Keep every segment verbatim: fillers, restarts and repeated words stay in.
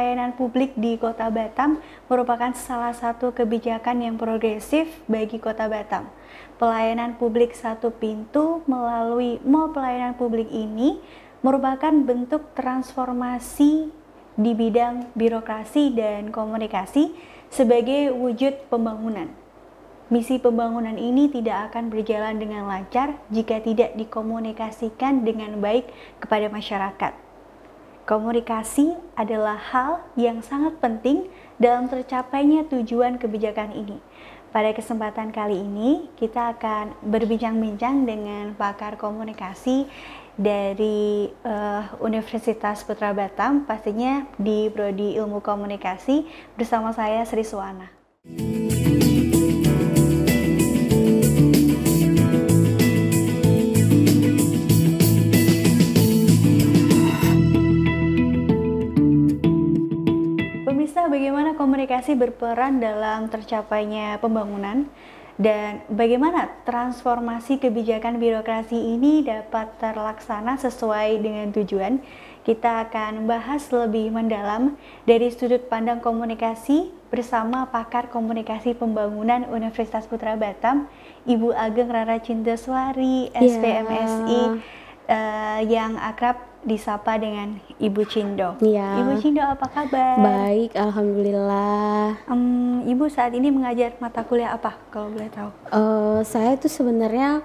pelayanan publik di Kota Batam merupakan salah satu kebijakan yang progresif bagi Kota Batam. Pelayanan publik satu pintu melalui Mall Pelayanan Publik ini merupakan bentuk transformasi di bidang birokrasi dan komunikasi sebagai wujud pembangunan. Misi pembangunan ini tidak akan berjalan dengan lancar jika tidak dikomunikasikan dengan baik kepada masyarakat. Komunikasi adalah hal yang sangat penting dalam tercapainya tujuan kebijakan ini. Pada kesempatan kali ini, kita akan berbincang-bincang dengan pakar komunikasi dari uh, Universitas Putra Batam, pastinya di Prodi Ilmu Komunikasi, bersama saya Sri Suwana. Bagaimana komunikasi berperan dalam tercapainya pembangunan dan bagaimana transformasi kebijakan birokrasi ini dapat terlaksana sesuai dengan tujuan. Kita akan bahas lebih mendalam dari sudut pandang komunikasi bersama pakar komunikasi pembangunan Universitas Putra Batam, Ibu Ageng Rara Cindaswari, S P M S I, yeah. uh, yang akrab disapa dengan Ibu Cindo. Ya. Ibu Cindo, apa kabar? Baik, alhamdulillah. Um, Ibu saat ini mengajar mata kuliah apa, kalau boleh tahu? Uh, saya tuh sebenarnya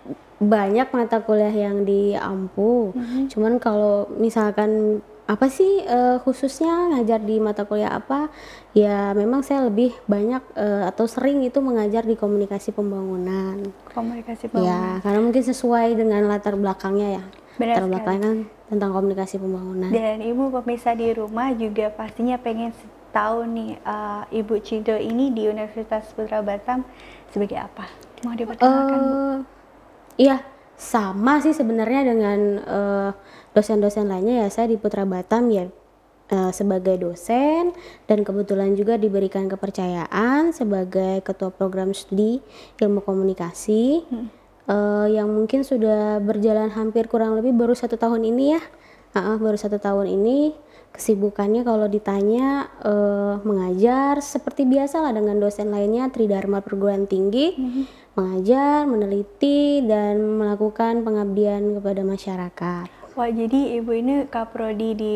banyak mata kuliah yang diampu. Mm-hmm. Cuman kalau misalkan apa sih uh, khususnya ngajar di mata kuliah apa? Ya memang saya lebih banyak uh, atau sering itu mengajar di komunikasi pembangunan. Komunikasi pembangunan. Ya, karena mungkin sesuai dengan latar belakangnya ya. Benar latar belakangnya tentang komunikasi pembangunan. Dan Ibu pemirsa di rumah juga pastinya pengen tahu nih, uh, Ibu Cindo ini di Universitas Putra Batam sebagai apa? Mau diperkenalkan, uh, Bu? Iya, sama sih sebenarnya dengan uh, dosen-dosen lainnya ya. Saya di Putra Batam ya uh, sebagai dosen dan kebetulan juga diberikan kepercayaan sebagai ketua program studi ilmu komunikasi. Hmm. Uh, yang mungkin sudah berjalan hampir kurang lebih baru satu tahun ini ya, uh, baru satu tahun ini. Kesibukannya kalau ditanya uh, mengajar seperti biasa lah dengan dosen lainnya, Tridharma Perguruan Tinggi, mm-hmm. mengajar, meneliti dan melakukan pengabdian kepada masyarakat. Wah, jadi Ibu ini kaprodi di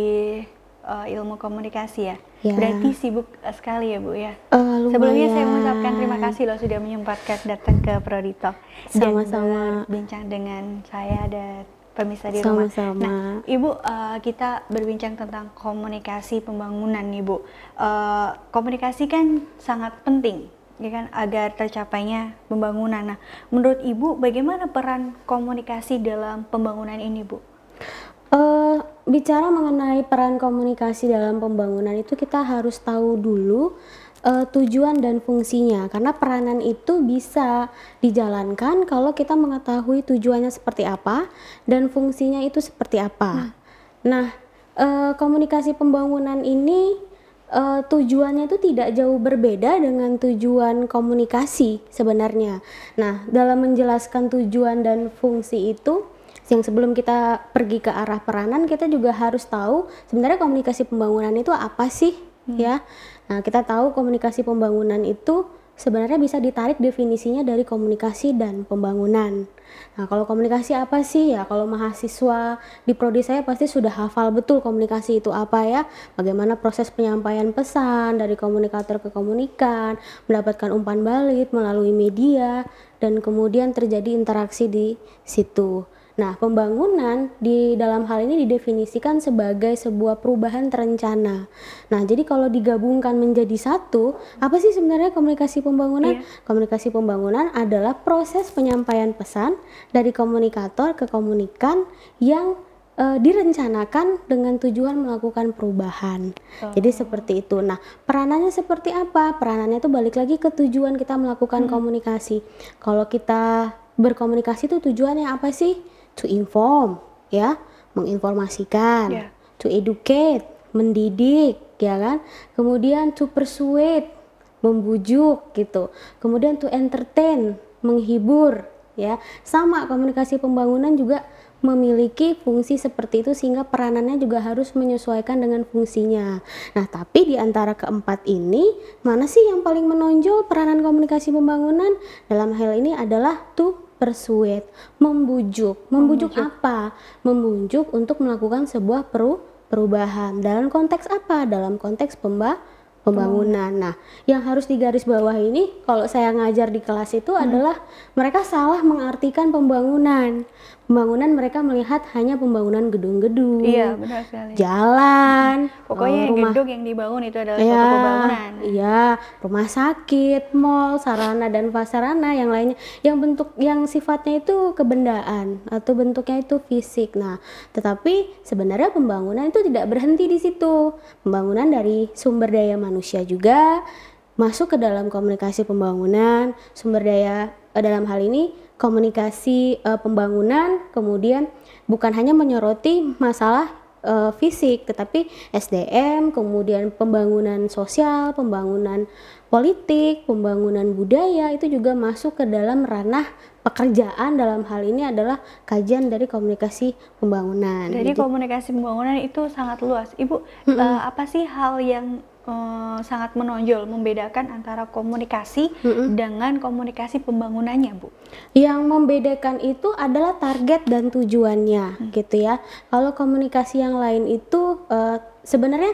uh, ilmu komunikasi ya? Ya. Berarti sibuk sekali ya Bu ya. Uh, Sebelumnya saya mengucapkan terima kasih loh sudah menyempatkan datang ke Prodi Talk dan berbincang dengan saya dan pemirsa di rumah. Sama-sama. Nah, Ibu, uh, kita berbincang tentang komunikasi pembangunan nih Bu. Uh, komunikasi kan sangat penting ya kan agar tercapainya pembangunan. Nah, menurut Ibu bagaimana peran komunikasi dalam pembangunan ini Bu? Uh, bicara mengenai peran komunikasi dalam pembangunan itu kita harus tahu dulu uh, tujuan dan fungsinya, karena peranan itu bisa dijalankan kalau kita mengetahui tujuannya seperti apa dan fungsinya itu seperti apa. Hmm. Nah, uh, komunikasi pembangunan ini uh, tujuannya itu tidak jauh berbeda dengan tujuan komunikasi sebenarnya. Nah, dalam menjelaskan tujuan dan fungsi itu, yang sebelum kita pergi ke arah peranan, kita juga harus tahu sebenarnya komunikasi pembangunan itu apa sih, hmm. ya. Nah, kita tahu komunikasi pembangunan itu sebenarnya bisa ditarik definisinya dari komunikasi dan pembangunan. Nah, kalau komunikasi apa sih ya? Kalau mahasiswa di prodi saya pasti sudah hafal betul komunikasi itu apa ya. Bagaimana proses penyampaian pesan dari komunikator ke komunikan, mendapatkan umpan balik melalui media, dan kemudian terjadi interaksi di situ. Nah, pembangunan di dalam hal ini didefinisikan sebagai sebuah perubahan terencana. Nah, jadi kalau digabungkan menjadi satu, apa sih sebenarnya komunikasi pembangunan? Iya. Komunikasi pembangunan adalah proses penyampaian pesan dari komunikator ke komunikan yang e, direncanakan dengan tujuan melakukan perubahan. Oh. Jadi seperti itu. Nah, peranannya seperti apa? Peranannya itu balik lagi ke tujuan kita melakukan hmm. komunikasi. Kalau kita berkomunikasi itu tujuannya apa sih? To inform, ya, menginformasikan, yeah. To educate, mendidik, ya kan, kemudian to persuade, membujuk gitu, kemudian to entertain, menghibur, ya, sama komunikasi pembangunan juga memiliki fungsi seperti itu sehingga peranannya juga harus menyesuaikan dengan fungsinya. Nah, tapi di antara keempat ini, mana sih yang paling menonjol peranan komunikasi pembangunan? Dalam hal ini adalah to persuade, membujuk. Membujuk, Membujuk. apa? Membujuk untuk melakukan sebuah peru perubahan. Dalam konteks apa? Dalam konteks pemba pembangunan. Nah, yang harus digarisbawahi ini kalau saya ngajar di kelas itu Hmm. adalah mereka salah mengartikan pembangunan. Pembangunan mereka melihat hanya pembangunan gedung-gedung, Iya, benar sekali. jalan, Pokoknya eh, yang rumah, gedung yang dibangun itu adalah ya, suatu pembangunan. iya, rumah sakit, mall, sarana dan prasarana yang lainnya, yang bentuk yang sifatnya itu kebendaan atau bentuknya itu fisik. Nah, tetapi sebenarnya pembangunan itu tidak berhenti di situ. Pembangunan dari sumber daya manusia juga masuk ke dalam komunikasi pembangunan, sumber daya eh, dalam hal ini komunikasi eh, pembangunan, kemudian bukan hanya menyoroti masalah eh, fisik, tetapi S D M, kemudian pembangunan sosial, pembangunan politik, pembangunan budaya itu juga masuk ke dalam ranah pekerjaan. Dalam hal ini adalah kajian dari komunikasi pembangunan. Jadi komunikasi pembangunan itu sangat luas. Ibu, Mm-mm. eh, apa sih hal yang eh, sangat menonjol membedakan antara komunikasi Mm-mm. dengan komunikasi pembangunannya, Bu? Yang membedakan itu adalah target dan tujuannya, gitu ya. Kalau komunikasi yang lain itu eh, sebenarnya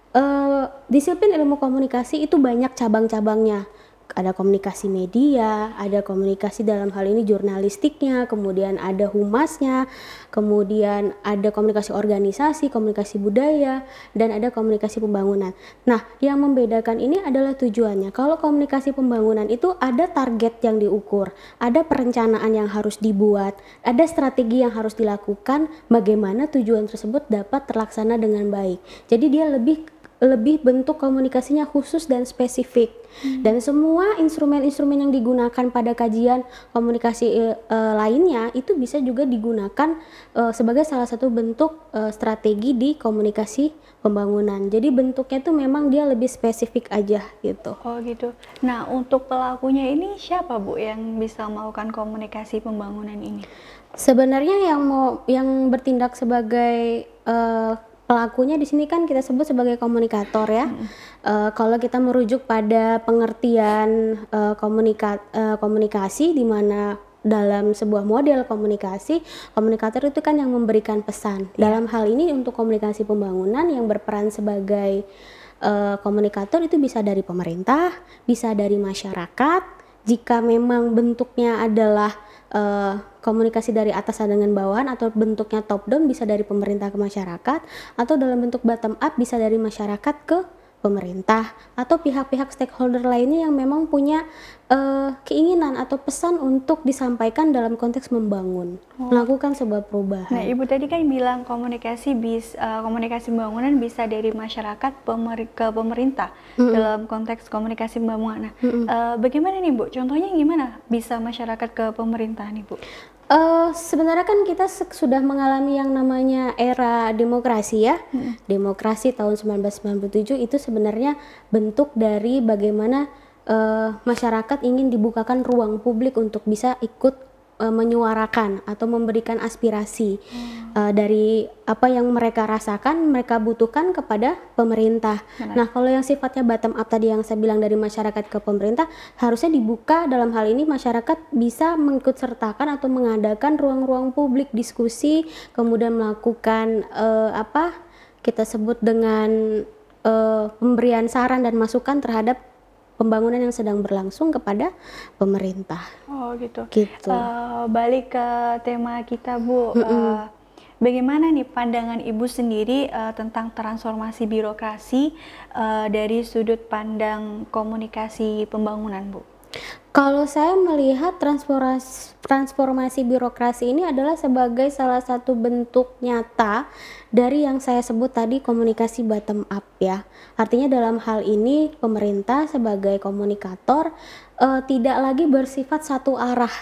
eh, disiplin ilmu komunikasi itu banyak cabang-cabangnya. Ada komunikasi media, ada komunikasi dalam hal ini jurnalistiknya, kemudian ada humasnya, kemudian ada komunikasi organisasi, komunikasi budaya, dan ada komunikasi pembangunan. Nah, yang membedakan ini adalah tujuannya. Kalau komunikasi pembangunan itu ada target yang diukur, ada perencanaan yang harus dibuat, ada strategi yang harus dilakukan, bagaimana tujuan tersebut dapat terlaksana dengan baik. Jadi dia lebih lebih bentuk komunikasinya khusus dan spesifik. Hmm. Dan semua instrumen-instrumen yang digunakan pada kajian komunikasi e, e, lainnya itu bisa juga digunakan e, sebagai salah satu bentuk e, strategi di komunikasi pembangunan. Jadi bentuknya itu memang dia lebih spesifik aja gitu. Oh gitu. Nah, untuk pelakunya ini siapa, Bu, yang bisa melakukan komunikasi pembangunan ini? Sebenarnya yang mau yang bertindak sebagai e, pelakunya di sini kan kita sebut sebagai komunikator ya. Hmm. Uh, kalau kita merujuk pada pengertian uh, komunika uh, komunikasi di mana dalam sebuah model komunikasi, komunikator itu kan yang memberikan pesan. Yeah. Dalam hal ini untuk komunikasi pembangunan yang berperan sebagai uh, komunikator itu bisa dari pemerintah, bisa dari masyarakat. Jika memang bentuknya adalah uh, komunikasi dari atas dengan bawahan atau bentuknya top down bisa dari pemerintah ke masyarakat, atau dalam bentuk bottom up bisa dari masyarakat ke pemerintah atau pihak-pihak stakeholder lainnya yang memang punya uh, keinginan atau pesan untuk disampaikan dalam konteks membangun, oh. melakukan sebuah perubahan. Nah, Ibu tadi kan bilang komunikasi bis, uh, komunikasi pembangunan bisa dari masyarakat pemer ke pemerintah mm-hmm. dalam konteks komunikasi pembangunan. Nah, mm-hmm. uh, bagaimana nih, Bu? Contohnya gimana bisa masyarakat ke pemerintah nih, Bu? Uh, sebenarnya kan kita sudah mengalami yang namanya era demokrasi ya. Hmm. Demokrasi tahun sembilan belas sembilan puluh tujuh itu sebenarnya bentuk dari bagaimana uh, masyarakat ingin dibukakan ruang publik untuk bisa ikut uh, menyuarakan atau memberikan aspirasi hmm. uh, dari apa yang mereka rasakan, mereka butuhkan kepada pemerintah. Benar. Nah, kalau yang sifatnya bottom up tadi yang saya bilang dari masyarakat ke pemerintah, harusnya dibuka. Dalam hal ini masyarakat bisa mengikut sertakan atau mengadakan ruang-ruang publik diskusi, kemudian melakukan uh, apa kita sebut dengan uh, pemberian saran dan masukan terhadap pembangunan yang sedang berlangsung kepada pemerintah. Oh gitu. Gitu. Uh, balik ke tema kita, Bu. Mm-mm. Uh, Bagaimana nih pandangan Ibu sendiri uh, tentang transformasi birokrasi uh, dari sudut pandang komunikasi pembangunan, Bu? Kalau saya melihat transformasi, transformasi birokrasi ini adalah sebagai salah satu bentuk nyata dari yang saya sebut tadi komunikasi bottom up ya. Artinya dalam hal ini pemerintah sebagai komunikator uh, tidak lagi bersifat satu arah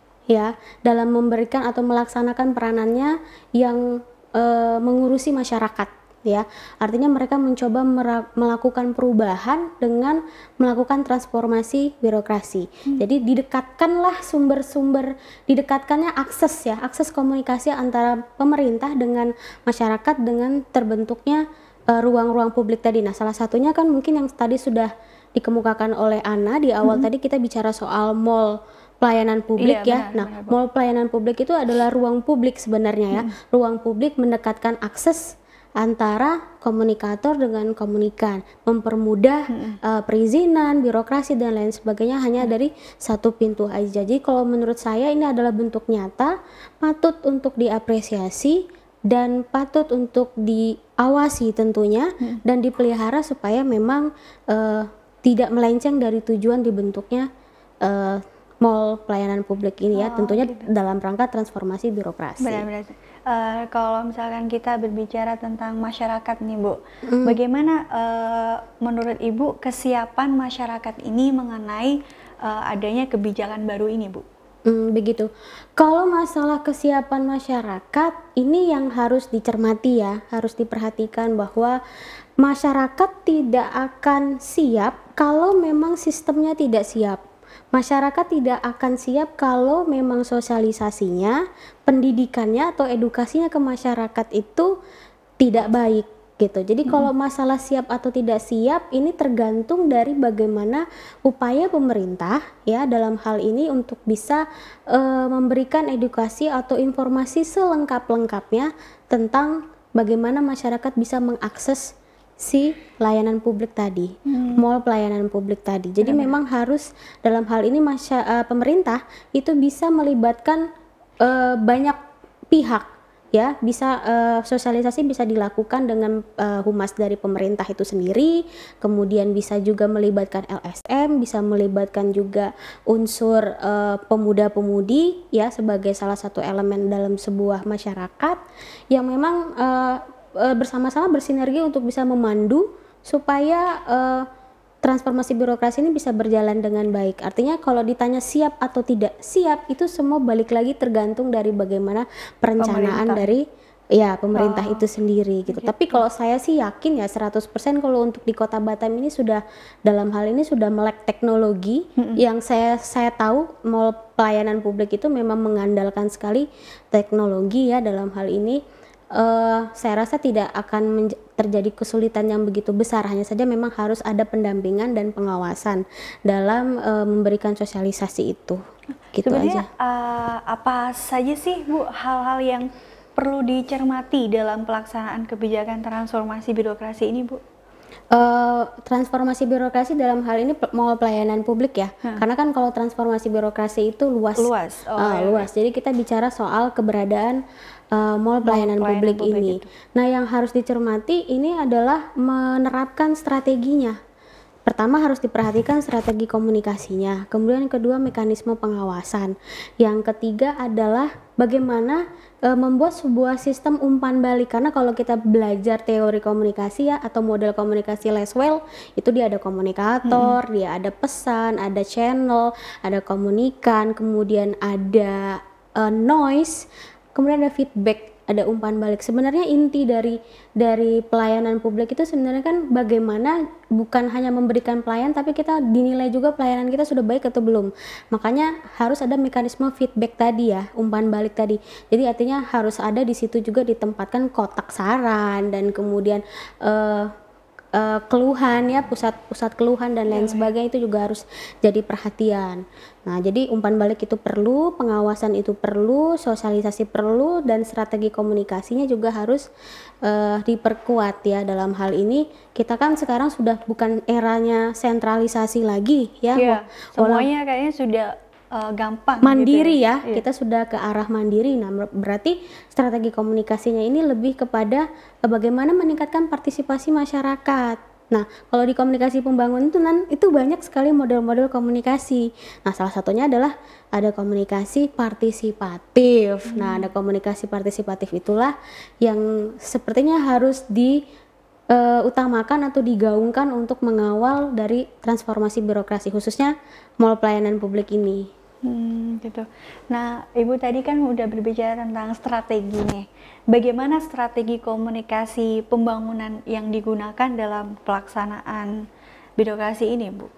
ya dalam memberikan atau melaksanakan peranannya yang e, mengurusi masyarakat ya. Artinya mereka mencoba melakukan perubahan dengan melakukan transformasi birokrasi. Hmm. Jadi didekatkanlah sumber-sumber, didekatkannya akses ya, akses komunikasi antara pemerintah dengan masyarakat dengan terbentuknya ruang-ruang uh, publik tadi. Nah, salah satunya kan mungkin yang tadi sudah dikemukakan oleh Ana di awal. Hmm. Tadi kita bicara soal mall pelayanan publik, iya, ya. Benar, nah, benar, mall pelayanan publik itu adalah ruang publik sebenarnya ya. Hmm. Ruang publik mendekatkan akses antara komunikator dengan komunikan, mempermudah hmm. uh, perizinan, birokrasi dan lain sebagainya hanya hmm. dari satu pintu aja. Jadi kalau menurut saya ini adalah bentuk nyata, patut untuk diapresiasi dan patut untuk diawasi tentunya hmm. dan dipelihara supaya memang uh, tidak melenceng dari tujuan dibentuknya uh, mall pelayanan publik ini ya, oh, tentunya gitu. Dalam rangka transformasi birokrasi. Benar-benar. Uh, kalau misalkan kita berbicara tentang masyarakat nih Bu, mm. bagaimana uh, menurut Ibu kesiapan masyarakat ini mengenai uh, adanya kebijakan baru ini Bu? Hmm, begitu. Kalau masalah kesiapan masyarakat ini yang harus dicermati ya, harus diperhatikan bahwa masyarakat tidak akan siap kalau memang sistemnya tidak siap. Masyarakat tidak akan siap kalau memang sosialisasinya, pendidikannya atau edukasinya ke masyarakat itu tidak baik gitu. Jadi hmm. kalau masalah siap atau tidak siap ini tergantung dari bagaimana upaya pemerintah ya dalam hal ini untuk bisa uh, memberikan edukasi atau informasi selengkap-lengkapnya tentang bagaimana masyarakat bisa mengakses si layanan publik tadi, hmm. mall pelayanan publik tadi. Jadi hmm. memang harus dalam hal ini masya, uh, pemerintah itu bisa melibatkan uh, banyak pihak ya, bisa uh, sosialisasi bisa dilakukan dengan uh, humas dari pemerintah itu sendiri, kemudian bisa juga melibatkan L S M, bisa melibatkan juga unsur uh, pemuda-pemudi ya sebagai salah satu elemen dalam sebuah masyarakat yang memang uh, bersama-sama bersinergi untuk bisa memandu supaya uh, transformasi birokrasi ini bisa berjalan dengan baik. Artinya kalau ditanya siap atau tidak siap itu semua balik lagi tergantung dari bagaimana perencanaan pemerintah. dari ya pemerintah oh. itu sendiri gitu. Okay. Tapi kalau saya sih yakin ya seratus persen kalau untuk di Kota Batam ini sudah dalam hal ini sudah melek teknologi. Mm-hmm. Yang saya saya tahu mall pelayanan publik itu memang mengandalkan sekali teknologi ya dalam hal ini. Uh, saya rasa tidak akan terjadi kesulitan yang begitu besar, hanya saja memang harus ada pendampingan dan pengawasan dalam uh, memberikan sosialisasi itu. Gitu Sebenarnya, aja. Uh, apa saja sih Bu hal-hal yang perlu dicermati dalam pelaksanaan kebijakan transformasi birokrasi ini Bu? Uh, transformasi birokrasi dalam hal ini mau pelayanan publik ya, hmm. karena kan kalau transformasi birokrasi itu luas, luas, oh, uh, iya. luas. Jadi kita bicara soal keberadaan uh, mall pelayanan, pelayanan publik, publik ini. Itu. Nah, yang harus dicermati ini adalah menerapkan strateginya. Pertama harus diperhatikan strategi komunikasinya, kemudian kedua mekanisme pengawasan, yang ketiga adalah bagaimana e, membuat sebuah sistem umpan balik, karena kalau kita belajar teori komunikasi ya atau model komunikasi Laswell itu dia ada komunikator, hmm. dia ada pesan, ada channel, ada komunikan, kemudian ada e, noise, kemudian ada feedback, ada umpan balik. Sebenarnya inti dari dari pelayanan publik itu sebenarnya kan bagaimana bukan hanya memberikan pelayan tapi kita dinilai juga pelayanan kita sudah baik atau belum. Makanya harus ada mekanisme feedback tadi ya, umpan balik tadi. Jadi artinya harus ada di situ juga ditempatkan kotak saran dan kemudian uh, Uh, keluhan ya, pusat-pusat keluhan dan lain sebagainya itu juga harus jadi perhatian. Nah, jadi umpan balik itu perlu, pengawasan itu perlu, sosialisasi perlu, dan strategi komunikasinya juga harus uh, diperkuat ya. Dalam hal ini kita kan sekarang sudah bukan eranya sentralisasi lagi ya. Yeah, semuanya kayaknya sudah Uh, gampang mandiri gitu ya, ya. Kita sudah ke arah mandiri. Nah, berarti strategi komunikasinya ini lebih kepada uh, bagaimana meningkatkan partisipasi masyarakat. Nah, kalau di komunikasi pembangunan itu, nan, itu banyak sekali model-model komunikasi. Nah, salah satunya adalah ada komunikasi partisipatif. Hmm. Nah, ada komunikasi partisipatif itulah yang sepertinya harus di Uh, utamakan atau digaungkan untuk mengawal dari transformasi birokrasi khususnya mall pelayanan publik ini. Hmm, gitu. Nah, Ibu tadi kan udah berbicara tentang strategi nih. Bagaimana strategi komunikasi pembangunan yang digunakan dalam pelaksanaan birokrasi ini, Bu?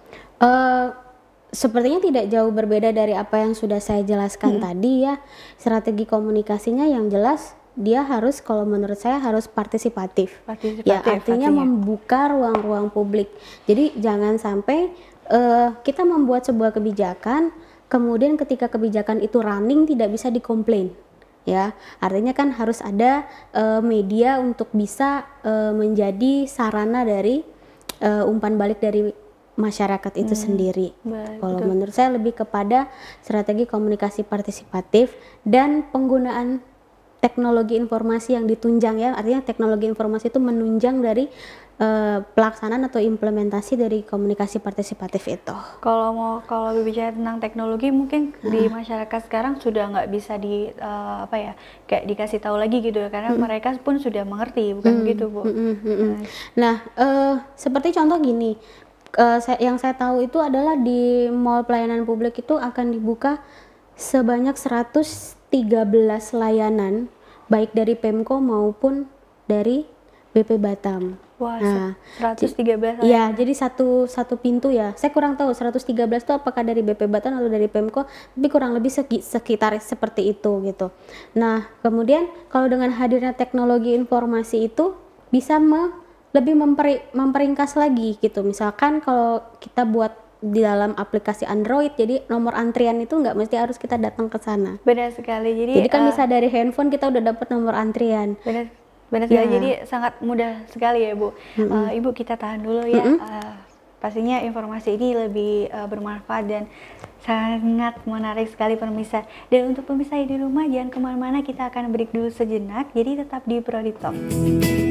Uh, sepertinya tidak jauh berbeda dari apa yang sudah saya jelaskan hmm. tadi ya. Strategi komunikasinya yang jelas dia harus, kalau menurut saya harus partisipatif. Partisipatif ya artinya, artinya membuka ruang-ruang publik. Jadi jangan sampai uh, kita membuat sebuah kebijakan, kemudian ketika kebijakan itu running tidak bisa dikomplain. Ya, artinya kan harus ada uh, media untuk bisa uh, menjadi sarana dari uh, umpan balik dari masyarakat itu hmm, sendiri. Kalau menurut saya lebih kepada strategi komunikasi partisipatif dan penggunaan teknologi informasi yang ditunjang ya, artinya teknologi informasi itu menunjang dari uh, pelaksanaan atau implementasi dari komunikasi partisipatif itu. Kalau mau kalau berbicara tentang teknologi, mungkin nah. di masyarakat sekarang sudah nggak bisa di uh, apa ya kayak dikasih tahu lagi gitu ya, karena hmm. mereka pun sudah mengerti, bukan hmm. begitu, Bu? Hmm. Hmm. Nah, uh, seperti contoh gini. Uh, saya, yang saya tahu itu adalah di mall pelayanan publik itu akan dibuka sebanyak seratus tiga belas layanan baik dari Pemko maupun dari B P Batam. Wah, nah, seratus tiga belas ya, jadi satu satu pintu ya. Saya kurang tahu seratus tiga belas itu apakah dari B P Batam atau dari Pemko, tapi kurang lebih sekitar seperti itu gitu. Nah, kemudian kalau dengan hadirnya teknologi informasi itu bisa me lebih memperi, memperingkas lagi gitu. Misalkan kalau kita buat di dalam aplikasi Android, jadi nomor antrian itu nggak mesti harus kita datang ke sana. Benar sekali. Jadi, jadi kan uh, bisa dari handphone kita udah dapat nomor antrian. Benar, benar sekali. Ya. Jadi sangat mudah sekali ya, Bu. Mm-hmm. Uh, Ibu kita tahan dulu ya. Mm-hmm. Uh, pastinya informasi ini lebih uh, bermanfaat dan sangat menarik sekali pemirsa. Dan untuk pemirsa di rumah jangan kemana-mana, kita akan break dulu sejenak. Jadi tetap di Prodi Talk.